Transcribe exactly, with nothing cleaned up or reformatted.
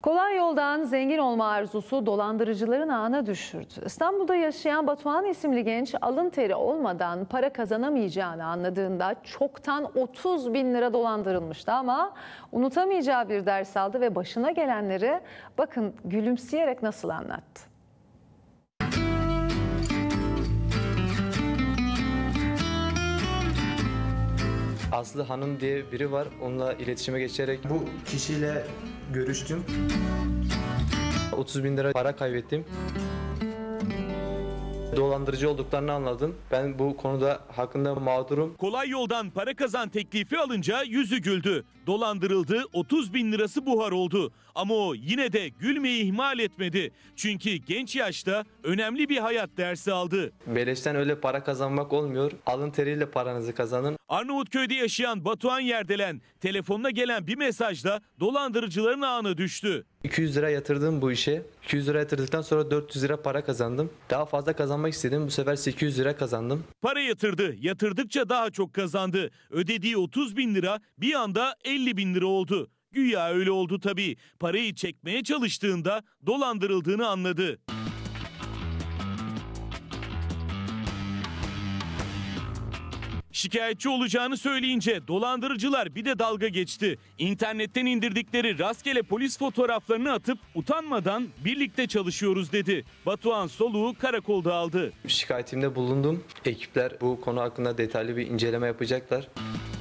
Kolay yoldan zengin olma arzusu dolandırıcıların ağına düşürdü. İstanbul'da yaşayan Batuhan isimli genç alın teri olmadan para kazanamayacağını anladığında çoktan otuz bin lira dolandırılmıştı ama unutamayacağı bir ders aldı ve başına gelenleri bakın gülümseyerek nasıl anlattı. Aslı Hanım diye biri var. Onunla iletişime geçerek bu kişiyle görüştüm. otuz bin lira para kaybettim. Dolandırıcı olduklarını anladım. Ben bu konuda hakkında mağdurum. Kolay yoldan para kazan teklifi alınca yüzü güldü. Dolandırıldı, otuz bin lirası buhar oldu. Ama o yine de gülmeyi ihmal etmedi. Çünkü genç yaşta önemli bir hayat dersi aldı. Beleşten öyle para kazanmak olmuyor. Alın teriyle paranızı kazanın. Arnavutköy'de yaşayan Batuhan Yerdelen telefonuna gelen bir mesajla dolandırıcıların ağına düştü. iki yüz lira yatırdım bu işe. iki yüz lira yatırdıktan sonra dört yüz lira para kazandım. Daha fazla kazanmak istedim. Bu sefer sekiz yüz lira kazandım. Para yatırdı. Yatırdıkça daha çok kazandı. Ödediği otuz bin lira bir anda elli bin lira oldu. Güya öyle oldu tabii. Parayı çekmeye çalıştığında dolandırıldığını anladı. Şikayetçi olacağını söyleyince dolandırıcılar bir de dalga geçti. İnternetten indirdikleri rastgele polis fotoğraflarını atıp utanmadan birlikte çalışıyoruz dedi. Batuhan soluğu karakolda aldı. Şikayetimde bulundum. Ekipler bu konu hakkında detaylı bir inceleme yapacaklar.